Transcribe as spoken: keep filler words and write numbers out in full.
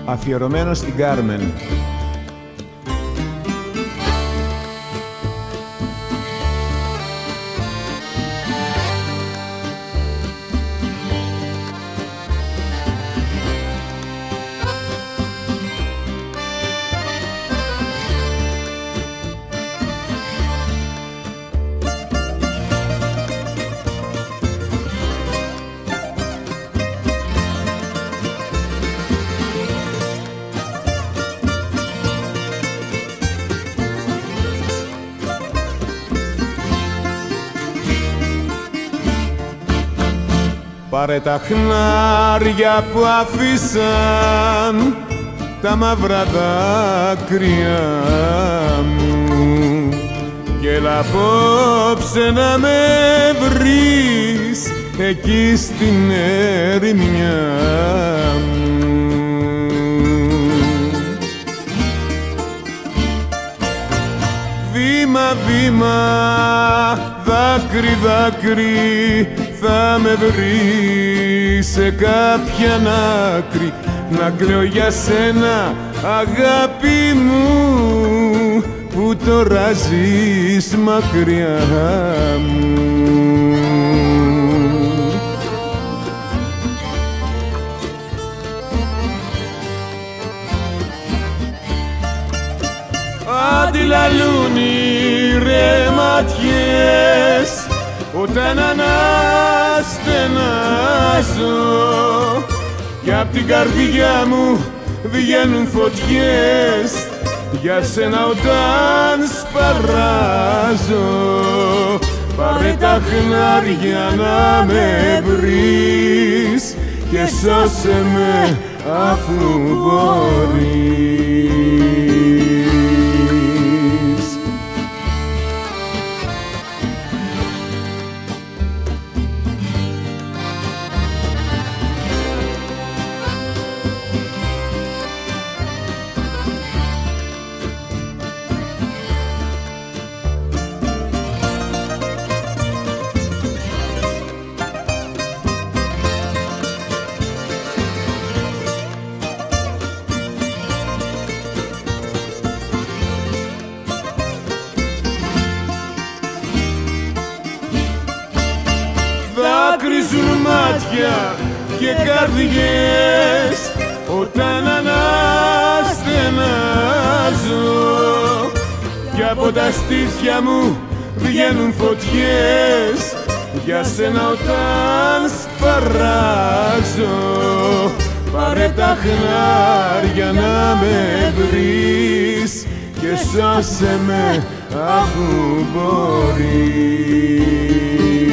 αφιερωμένο στην Κάρμεν. Πάρε τα χνάρια που αφήσαν τα μαύρα δάκρυα μου και έλα απόψε να με βρεις εκεί στην ερημιά μου. Βήμα, βήμα, δάκρυ, δάκρυ, θα με βρει σε κάποια άκρη να κλαίω για σένα, αγάπη μου, που τώρα ζεις μακριά μου. Αντιλαλούν οι ρε ματιές όταν αναστενάζω κι απ' την καρδιά μου βγαίνουν φωτιές για σένα όταν σπαράζω. Πάρε τα χνάρια να με βρεις και σώσε με αφού μπορείς. Δάκρυζουν μάτια και καρδιές όταν αναστενάζω κι από τα στήθια μου βγαίνουν φωτιές για σένα όταν σπαράζω. Πάρε τα χνάρια να με βρεις και σώσε με αφού μπορείς.